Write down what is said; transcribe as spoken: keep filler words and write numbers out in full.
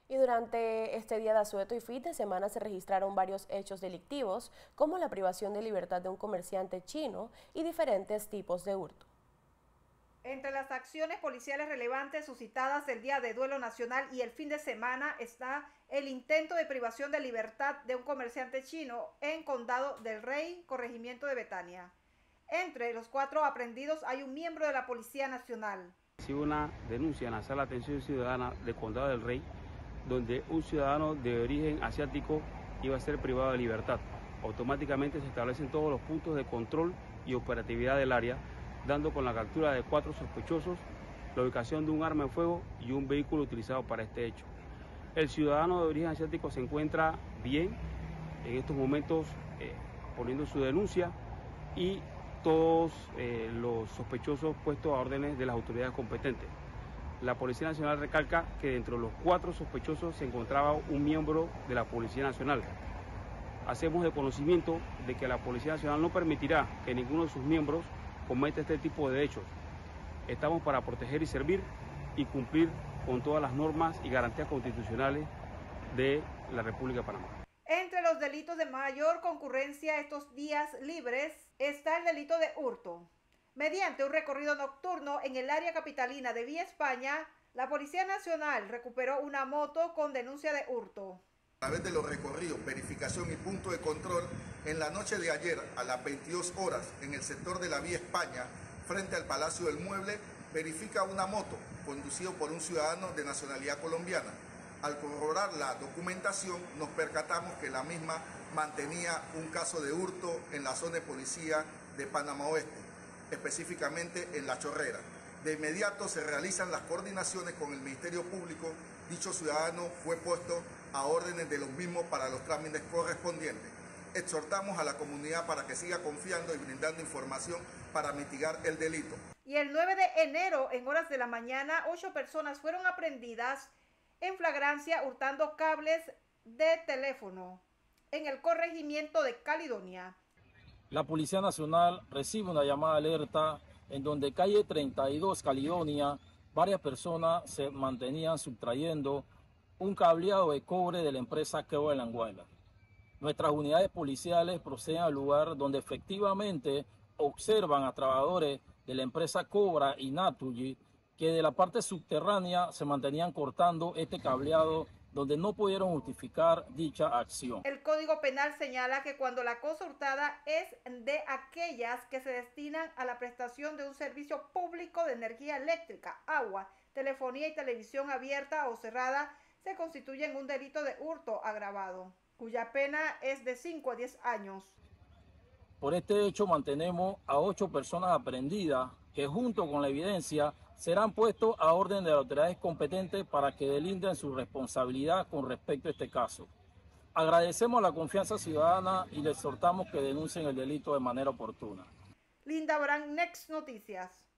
Y durante este día de asueto y fin de semana se registraron varios hechos delictivos, como la privación de libertad de un comerciante chino y diferentes tipos de hurto. Entre las acciones policiales relevantes suscitadas el Día de Duelo Nacional y el fin de semana está el intento de privación de libertad de un comerciante chino en Condado del Rey, corregimiento de Betania. Entre los cuatro aprehendidos hay un miembro de la Policía Nacional. Recibe una denuncia en la Sala de Atención Ciudadana del Condado del Rey, donde un ciudadano de origen asiático iba a ser privado de libertad. Automáticamente se establecen todos los puntos de control y operatividad del área, dando con la captura de cuatro sospechosos, la ubicación de un arma de fuego y un vehículo utilizado para este hecho. El ciudadano de origen asiático se encuentra bien en estos momentos eh, poniendo su denuncia y todos eh, los sospechosos puestos a órdenes de las autoridades competentes. La Policía Nacional recalca que dentro de los cuatro sospechosos se encontraba un miembro de la Policía Nacional. Hacemos de conocimiento de que la Policía Nacional no permitirá que ninguno de sus miembros cometa este tipo de hechos. Estamos para proteger y servir y cumplir con todas las normas y garantías constitucionales de la República de Panamá. Entre los delitos de mayor concurrencia estos días libres está el delito de hurto. Mediante un recorrido nocturno en el área capitalina de Vía España, la Policía Nacional recuperó una moto con denuncia de hurto. A través de los recorridos, verificación y punto de control, en la noche de ayer a las veintidós horas en el sector de la Vía España, frente al Palacio del Mueble, verifica una moto conducido por un ciudadano de nacionalidad colombiana. Al corroborar la documentación, nos percatamos que la misma mantenía un caso de hurto en la zona de policía de Panamá Oeste, específicamente en La Chorrera. De inmediato se realizan las coordinaciones con el Ministerio Público. Dicho ciudadano fue puesto a órdenes de los mismos para los trámites correspondientes. Exhortamos a la comunidad para que siga confiando y brindando información para mitigar el delito. Y el nueve de enero, en horas de la mañana, ocho personas fueron aprehendidas en flagrancia hurtando cables de teléfono en el corregimiento de Caledonia. La Policía Nacional recibe una llamada de alerta en donde calle treinta y dos Caledonia, varias personas se mantenían sustrayendo un cableado de cobre de la empresa Cable and Wireless. Nuestras unidades policiales proceden al lugar donde efectivamente observan a trabajadores de la empresa Cobra y Naturgy que de la parte subterránea se mantenían cortando este cableado donde no pudieron justificar dicha acción. El Código Penal señala que cuando la cosa hurtada es de aquellas que se destinan a la prestación de un servicio público de energía eléctrica, agua, telefonía y televisión abierta o cerrada, se constituye en un delito de hurto agravado, cuya pena es de cinco a diez años. Por este hecho mantenemos a ocho personas aprehendidas que junto con la evidencia serán puestos a orden de las autoridades competentes para que delinden su responsabilidad con respecto a este caso. Agradecemos la confianza ciudadana y les exhortamos que denuncien el delito de manera oportuna. Linda Brand, Next Noticias.